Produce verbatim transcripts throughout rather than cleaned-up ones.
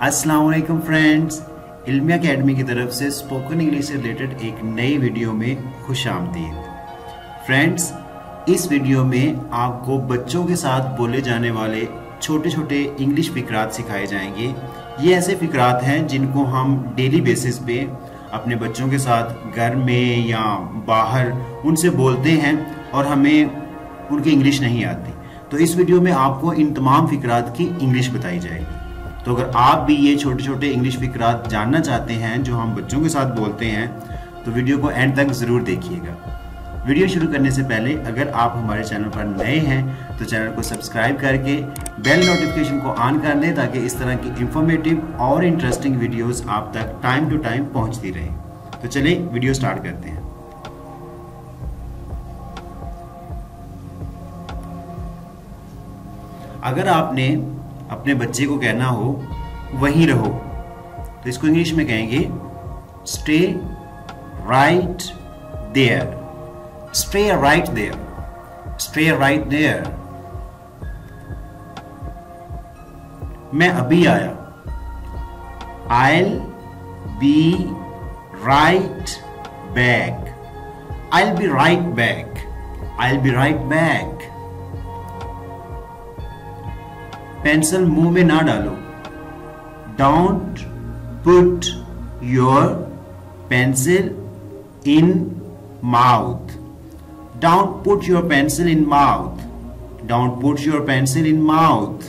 अस्सलाम वालेकुम friends, इल्मिया academy की तरफ से स्पोकन इंग्लिश से रिलेटेड एक नई वीडियो में खुश आमदीद। फ्रेंड्स, इस वीडियो में आपको बच्चों के साथ बोले जाने वाले छोटे छोटे इंग्लिश फिक्रात सिखाए जाएंगे। ये ऐसे फिक्रात हैं जिनको हम डेली बेसिस पे अपने बच्चों के साथ घर में या बाहर उनसे बोलते हैं और हमें उनकी इंग्लिश नहीं आती। तो इस वीडियो में आपको इन तमाम फिक्रात की इंग्लिश बताई जाएगी। तो अगर आप भी ये छोटे छोटे इंग्लिश फिक्रात जानना चाहते हैं जो हम बच्चों के साथ बोलते हैं तो वीडियो को एंड तक ज़रूर देखिएगा। वीडियो शुरू करने से पहले अगर आप हमारे चैनल पर नए हैं तो चैनल को सब्सक्राइब करके बेल नोटिफिकेशन को ऑन कर दें ताकि इस तरह की इंफॉर्मेटिव और इंटरेस्टिंग वीडियोस आप तक टाइम टू टाइम पहुंचती रहें। तो चलिए वीडियो स्टार्ट करते हैं। अगर आपने अपने बच्चे को कहना हो वहीं रहो तो इसको इंग्लिश में कहेंगे stay right there. Stay right there, stay right there. मैं अभी आया, I'll be right back, I'll be right back, I'll be right back। Pencil मुंह में ना डालो, don't put your pencil in mouth, don't put your pencil in mouth, don't put your pencil in mouth.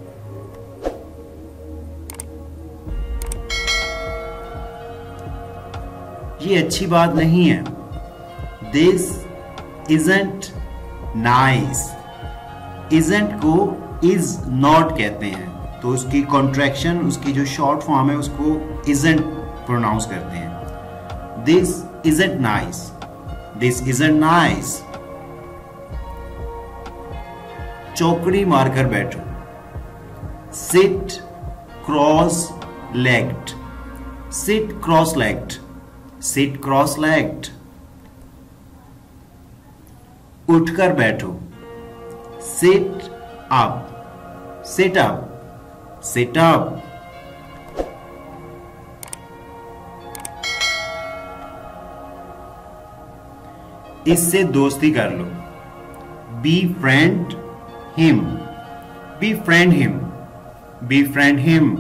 ये अच्छी बात नहीं है, this isn't nice. Isn't को इज नॉट कहते हैं तो उसकी कॉन्ट्रैक्शन, उसकी जो शॉर्ट फॉर्म है उसको इजंट प्रोनाउंस करते हैं। This isn't nice, this isn't nice. चौकड़ी मारकर बैठो, sit cross legged, sit cross legged, sit cross legged. उठकर बैठो, sit up, sit up, sit up। इससे दोस्ती कर लो, befriend him, befriend him, befriend him।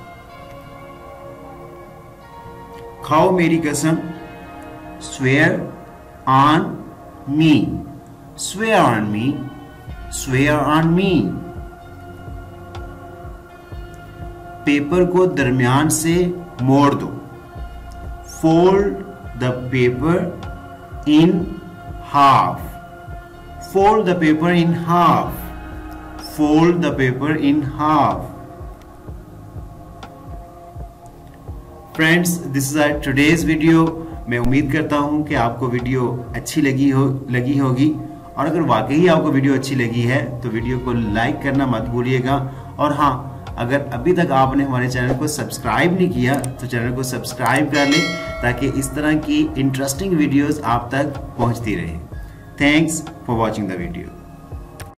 खाओ मेरी कसम, swear on me, swear on me, swear on me। Paper को दरमियान से मोड़ दो, fold the paper in half, fold the paper in half, fold the paper in half. Friends, this is our today's video. मैं उम्मीद करता हूं कि आपको वीडियो अच्छी लगी हो लगी होगी और अगर वाकई आपको वीडियो अच्छी लगी है तो वीडियो को लाइक करना मत भूलिएगा। और हाँ, अगर अभी तक आपने हमारे चैनल को सब्सक्राइब नहीं किया तो चैनल को सब्सक्राइब कर लें ताकि इस तरह की इंटरेस्टिंग वीडियोस आप तक पहुंचती रहे। Thanks for watching the video.